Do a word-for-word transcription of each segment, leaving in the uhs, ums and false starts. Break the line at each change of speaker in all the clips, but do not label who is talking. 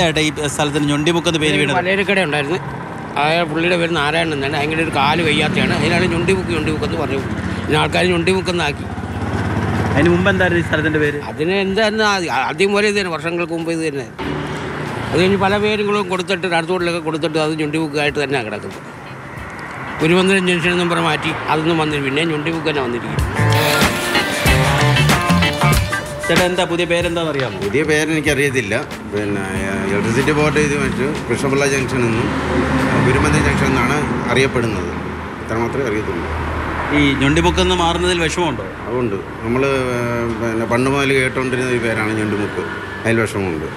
ചേട്ടാ ഈ സ്ഥലത്തിന് ഞൊണ്ടിമുക്കെന്ന് പേര് വീണത്?
പലചരക്കട ഉണ്ടായിരുന്നു, അതായത് പുള്ളിയുടെ പേര് നാരായണൻ എന്നാണ്. അങ്ങനെ ഒരു കാല് വയ്യാത്തതാണ്, അതിനാണ് ഞൊണ്ടിമുക്ക് ഞൊണ്ടിമുക്കെന്ന് പറഞ്ഞു. പിന്നെ ആൾക്കാർ ഞൊണ്ടിമുക്കെന്നാക്കി.
അതിന് മുമ്പ് എന്തായിരുന്നു ഈ സ്ഥലത്തിൻ്റെ പേര്?
അതിന് എന്തായിരുന്നു ആദ്യം പോലെ ഇത് തന്നെ, വർഷങ്ങൾക്ക് മുമ്പ് ഇത് തന്നെ. അത് കഴിഞ്ഞ് പല പേരുകളും കൊടുത്തിട്ട് അടുത്തോട്ടിലൊക്കെ കൊടുത്തിട്ട് അത് ഞൊണ്ടിമുക്കായിട്ട് തന്നെയാണ് കിടക്കുന്നത്. ഗുരുമന്ദിരം ജംഗ്ഷൻ നമ്പർ മാറ്റി അതൊന്നും വന്നിട്ട് പിന്നെ ഞൊണ്ടിമുക്ക് തന്നെ വന്നിരിക്കും.
ചേട്ടാ എന്താ പുതിയ പേരെന്താണെന്ന് അറിയാമോ?
പുതിയ പേരെനിക്കറിയത്തില്ല. പിന്നെ ഇലക്ട്രിസിറ്റി ബോർഡ് ഇത് വെച്ച് കൃഷ്ണപിള്ള ജംഗ്ഷൻ എന്നും ഗുരുമന്ദിരം ജംഗ്ഷൻ എന്നാണ് അറിയപ്പെടുന്നത്. ഇത്ര മാത്രമേ അറിയത്തുള്ളൂ.
ഈ ഞൊണ്ടിമുക്കെന്ന് മാറുന്നതിൽ വിഷമമുണ്ടോ?
അതുകൊണ്ട് നമ്മൾ പിന്നെ പണ്ട് മുതൽ കേട്ടുകൊണ്ടിരുന്ന ഈ പേരാണ് ഞൊണ്ടിമുക്ക്. അതിൽ വിഷമമുണ്ട്.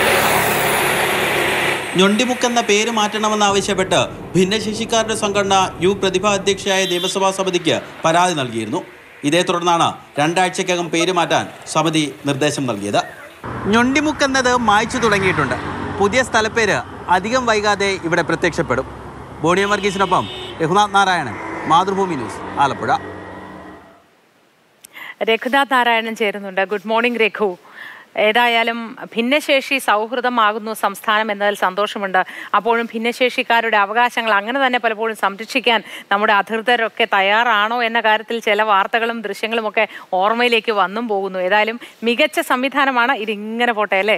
ഞൊണ്ടിമുക്കെന്ന പേര് മാറ്റണമെന്നാവശ്യപ്പെട്ട് ഭിന്നശേഷിക്കാരുടെ സംഘടന യു പ്രതിഭ അധ്യക്ഷയായ നിയമസഭാ സമിതിക്ക് പരാതി നൽകിയിരുന്നു. ഇതേ തുടർന്നാണ് രണ്ടാഴ്ചക്കകം പേര് മാറ്റാൻ സമിതി നിർദ്ദേശം നൽകിയത്. ഞൊണ്ടിമുക്കെന്നത് മായ്ച്ചു തുടങ്ങിയിട്ടുണ്ട്. പുതിയ സ്ഥലപ്പേര് അധികം വൈകാതെ ഇവിടെ പ്രത്യക്ഷപ്പെടും. ബോണിയ വർഗീസിനൊപ്പം രഘുനാഥ് നാരായണൻ, മാതൃഭൂമി ന്യൂസ്, ആലപ്പുഴ.
രഘുനാഥ് നാരായണൻ ചേരുന്നുണ്ട്. Good morning Raghu. ഏതായാലും ഭിന്നശേഷി സൗഹൃദമാകുന്നു സംസ്ഥാനം എന്നതിൽ സന്തോഷമുണ്ട്. അപ്പോഴും ഭിന്നശേഷിക്കാരുടെ അവകാശങ്ങൾ അങ്ങനെ തന്നെ പലപ്പോഴും സംരക്ഷിക്കാൻ നമ്മുടെ അധികൃതരൊക്കെ തയ്യാറാണോ എന്ന കാര്യത്തിൽ ചില വാർത്തകളും ദൃശ്യങ്ങളും ഒക്കെ ഓർമ്മയിലേക്ക് വന്നും പോകുന്നു. ഏതായാലും മികച്ച സംവിധാനമാണ്, ഇതിങ്ങനെ പോട്ടെ അല്ലേ?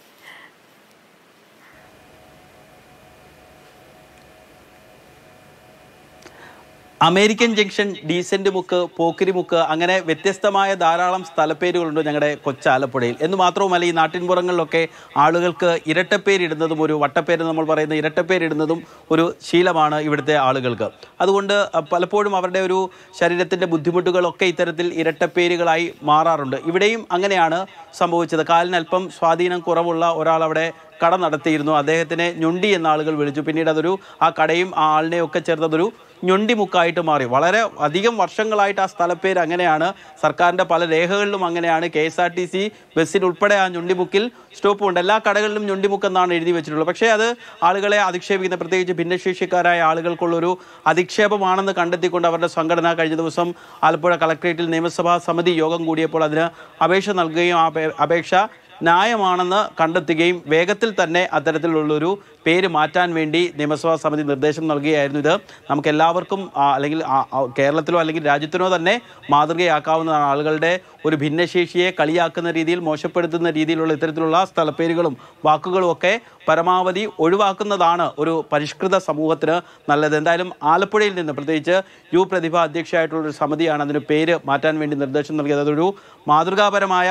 അമേരിക്കൻ ജംഗ്ഷൻ, ഡീസന്റ് മുക്ക്, പോക്കിരി മുക്ക്, അങ്ങനെ വ്യത്യസ്തമായ ധാരാളം സ്ഥലപ്പേരുകളുണ്ട് ഞങ്ങളുടെ കൊച്ചാലപ്പുഴയിൽ. എന്ന് മാത്രവുമല്ല, ഈ നാട്ടിൻപുറങ്ങളിലൊക്കെ ആളുകൾക്ക് ഇരട്ടപ്പേരിടുന്നതും ഒരു വട്ടപ്പേര് നമ്മൾ പറയുന്ന ഇരട്ടപ്പേരിടുന്നതും ഒരു ശീലമാണ് ഇവിടുത്തെ ആളുകൾക്ക്. അതുകൊണ്ട് പലപ്പോഴും അവരുടെ ഒരു ശരീരത്തിൻ്റെ ബുദ്ധിമുട്ടുകളൊക്കെ ഇത്തരത്തിൽ ഇരട്ടപ്പേരുകളായി മാറാറുണ്ട്. ഇവിടെയും അങ്ങനെയാണ് സംഭവിച്ചത്. കാലിന് അല്പം സ്വാധീനം കുറവുള്ള ഒരാൾ അവിടെ കട നടത്തിയിരുന്നു. അദ്ദേഹത്തിനെ ഞൊണ്ടി എന്ന ആളുകൾ വിളിച്ചു. പിന്നീട് അതൊരു ആ കടയും ആ ആളിനെയും ഒക്കെ ചേർത്തതൊരു ഞൊണ്ടിമുക്കായിട്ട് മാറി. വളരെ അധികം വർഷങ്ങളായിട്ട് ആ സ്ഥലപ്പേര് അങ്ങനെയാണ്. സർക്കാരിൻ്റെ പല രേഖകളിലും അങ്ങനെയാണ്. K S R T C ബസ്സിനുൾപ്പെടെ ആ ഞൊണ്ടിമുക്കിൽ സ്റ്റോപ്പുണ്ട്. എല്ലാ കടകളിലും ഞൊണ്ടിമുക്കെന്നാണ് എഴുതി വെച്ചിട്ടുള്ളത്. പക്ഷേ അത് ആളുകളെ അധിക്ഷേപിക്കുന്ന, പ്രത്യേകിച്ച് ഭിന്നശേഷിക്കാരായ ആളുകൾക്കുള്ളൊരു അധിക്ഷേപമാണെന്ന് കണ്ടെത്തിക്കൊണ്ട് അവരുടെ സംഘടന കഴിഞ്ഞ ദിവസം ആലപ്പുഴ കളക്ട്രേറ്റിൽ നിയമസഭാ സമിതി യോഗം കൂടിയപ്പോൾ അതിന് അപേക്ഷ നൽകുകയും ആ അപേക്ഷ ന്യായമാണെന്ന് കണ്ടെത്തുകയും വേഗത്തിൽ തന്നെ അത്തരത്തിലുള്ളൊരു പേര് മാറ്റാൻ വേണ്ടി നിയമസഭാ സമിതി നിർദ്ദേശം നൽകുകയായിരുന്നു. ഇത് നമുക്ക് എല്ലാവർക്കും അല്ലെങ്കിൽ കേരളത്തിലോ അല്ലെങ്കിൽ രാജ്യത്തിനോ തന്നെ മാതൃകയാക്കാവുന്നതാണ്. ആളുകളുടെ ഒരു ഭിന്നശേഷിയെ കളിയാക്കുന്ന രീതിയിൽ, മോശപ്പെടുത്തുന്ന രീതിയിലുള്ള ഇത്തരത്തിലുള്ള സ്ഥലപ്പേരുകളും വാക്കുകളും ഒക്കെ പരമാവധി ഒഴിവാക്കുന്നതാണ് ഒരു പരിഷ്കൃത സമൂഹത്തിന് നല്ലത്. എന്തായാലും ആലപ്പുഴയിൽ നിന്ന് പ്രത്യേകിച്ച് യു പ്രതിഭ അധ്യക്ഷയായിട്ടുള്ളൊരു സമിതിയാണ് അതിന് പേര് മാറ്റാൻ വേണ്ടി നിർദ്ദേശം നൽകിയത്. അതൊരു മാതൃകാപരമായ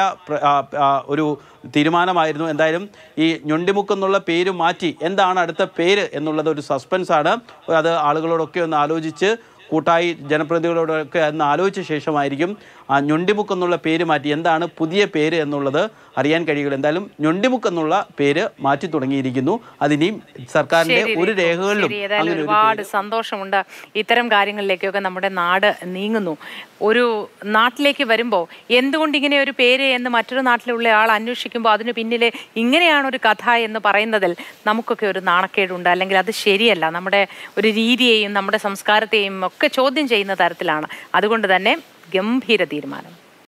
ഒരു തീരുമാനമായിരുന്നു. എന്തായാലും ഈ ഞൊണ്ടിമുക്ക് എന്നുള്ള പേര് മാറ്റി എന്താണ് അടുത്ത പേര് എന്നുള്ളത് ഒരു സസ്പെൻസാണ്. അത് ആളുകളോടൊക്കെ ഒന്ന് ആലോചിച്ച്, കൂട്ടായി ജനപ്രതിനിധികളോടൊക്കെ ഒന്ന് ആലോചിച്ച ശേഷമായിരിക്കും ആ ഞൊണ്ടിമുക്ക് എന്നുള്ള പേര് മാറ്റി എന്താണ് പുതിയ പേര് എന്നുള്ളത് അറിയാൻ കഴിയുള്ളൂ. എന്തായാലും ഞൊണ്ടിമുക്ക് എന്നുള്ള പേര് മാറ്റി തുടങ്ങിയിരിക്കുന്നു. അതിനെയും സർക്കാരിന്റെ ഒരു രേഖകളിലും.
ഒരുപാട് സന്തോഷമുണ്ട് ഇത്തരം കാര്യങ്ങളിലേക്കൊക്കെ നമ്മുടെ നാട് നീങ്ങുന്നു. ഒരു നാട്ടിലേക്ക് വരുമ്പോൾ എന്തുകൊണ്ട് ഇങ്ങനെ ഒരു പേര് എന്ന് മറ്റൊരു നാട്ടിലുള്ള ആൾ അന്വേഷിക്കുമ്പോൾ അതിന് പിന്നിലെ ഇങ്ങനെയാണ് ഒരു കഥ എന്ന് പറയുന്നതിൽ നമുക്കൊക്കെ ഒരു നാണക്കേടുണ്ട്. അല്ലെങ്കിൽ അത് ശരിയല്ല, നമ്മുടെ ഒരു രീതിയെയും നമ്മുടെ സംസ്കാരത്തെയും ഒക്കെ ചോദ്യം ചെയ്യുന്ന തരത്തിലാണ്. അതുകൊണ്ട് തന്നെ ഗംഭീര തീരുമാനം.